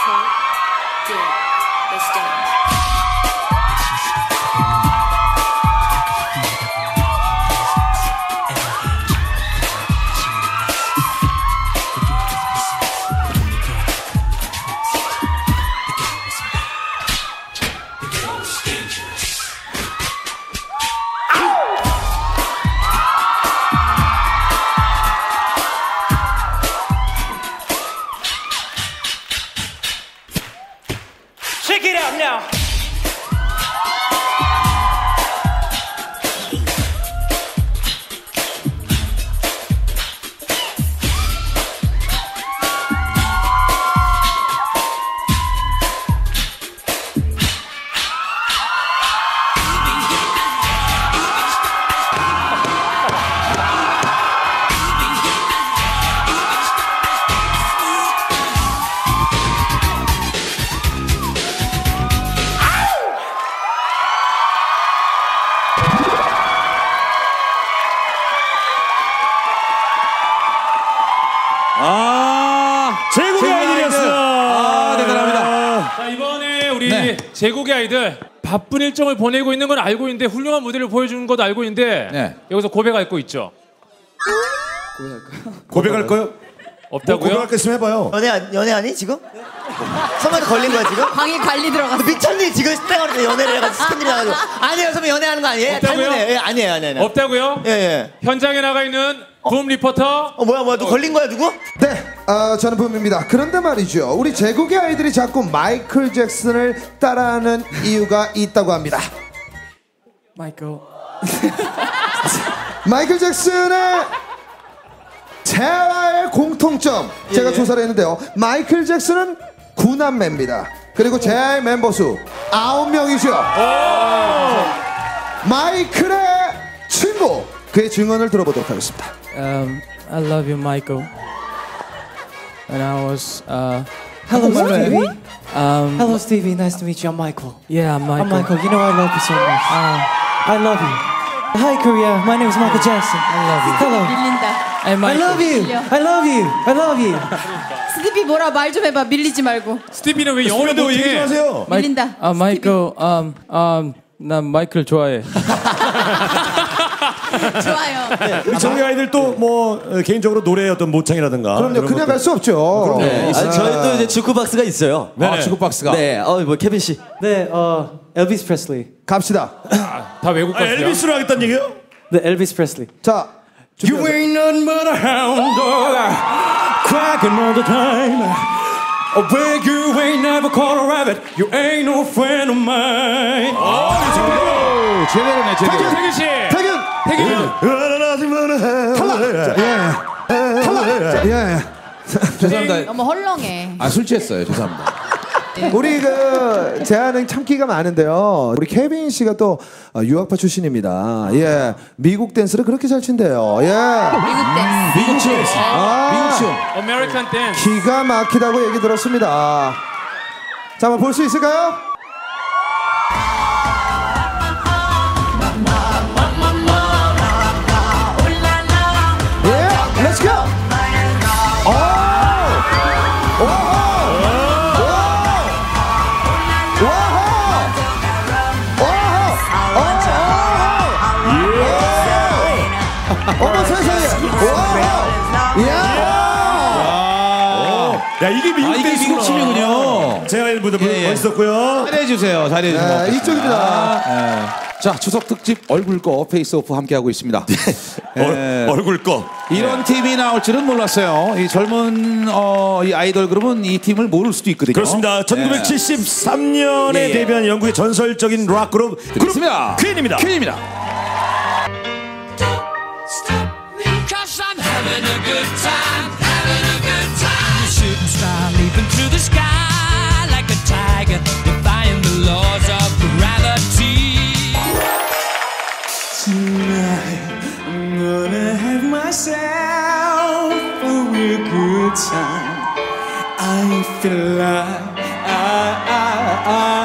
did the stage. Check it out now. 제국의 아이들이었습니다. 대단합니다. 자, 이번에 우리 제국의 아이들 바쁜 일정을 보내고 있는 건 알고 있는데 훌륭한 무대를 보여주는 것도 알고 있는데 여기서 고백할 거 있죠? 고백할 거요? 없다고요? 고백할 거 있으면 해봐요. 연애하니 지금? 선배한테 걸린 거야 지금? 방에 관리 들어갔어. 미쳤니 지금 스탠어로 연애를 해가지고 스탠들이 나가지고 아니에요 선배 연애하는 거 아니에요? 없다고요? 예, 아니에요. 없다고요? 예. 현장에 나가 있는 붐 리포터. 뭐야 너 걸린 거야 누구? 네, 저는 붐입니다. 그런데 말이죠, 우리 제국의 아이들이 자꾸 마이클 잭슨을 따라하는 이유가 있다고 합니다. 마이클 잭슨의 재화의 공통점 제가 조사를 했는데요. 마이클 잭슨은 9남매입니다. 그리고 재화의 멤버 수 9명이죠. 마이클의 친구, 그의 증언을 들어보도록 하겠습니다. I love you, Michael. And I was Hello, Stevie. Hello, Stevie. Nice to meet you. I'm Michael. yeah, I'm Michael. I'm Michael. You know I love you so much. I love you. Hi, Korea. My name is Michael Jackson. I love you. Hello. 밀린다. Hey, I Michael. love you. I love you. I love you. 스티비 뭐라 말 좀 해봐. 밀리지 말고. 스티비는 왜 영어를 얘기 좀 못해? 하세요. 밀린다. Michael. 난 마이클 좋아해. 좋아요. 우리 제국의 아이들 또 뭐 개인적으로 노래의 어떤 모창이라든가. 그럼요, 이런 그냥 것들. 갈 수 없죠. 네. 저희 또 이제 주크박스가 있어요. 네네. 주크박스가. 네. 뭐 케빈 씨. 네, 엘비스 프레슬리. 갑시다. 다 외국 가수야? 엘비스로 하겠다는 얘기요? 네, 엘비스 프레슬리. 자, You ain't nothing but a hound dog, cracking all the time. Where you ain't never caught a rabbit, you ain't no friend of mine. 제대로네, 제대로. 태균 씨. 태균. 탈락. 예. 죄송합니다. 너무 헐렁해. 술 취했어요. 죄송합니다. 우리 제아는 참기가 많은데요. 우리 케빈 씨가 또 유학파 출신입니다. 예, 미국 댄스를 그렇게 잘 춘대요. 예, 미국 댄스. 미국 춤. 미국 춤. 아메리칸 댄스. 기가 막히다고 얘기 들었습니다. 자, 한번 볼 수 있을까요? 예, 렛츠 고! 어머 세상에! 야, 이게 미국 춤이군요. 제가 무대 멋있었고요. 잘해주세요. 잘해주세요. 네, 이쪽입니다. 자, 추석 특집 얼굴 거 페이스오프 함께하고 있습니다. 얼굴 거. 이런 팀이 나올 줄은 몰랐어요. 이 젊은 이 아이돌 그룹은 이 팀을 모를 수도 있거든요. 그렇습니다. 1973년에 예. 데뷔한 영국의 전설적인 락 그룹 그렇습니다. 퀸입니다. 퀸입니다. Cause I'm having a good time, having a good time. Shooting star leaping through the sky like a tiger, defying the laws of gravity. Tonight, I'm gonna have myself a real good time. I feel like I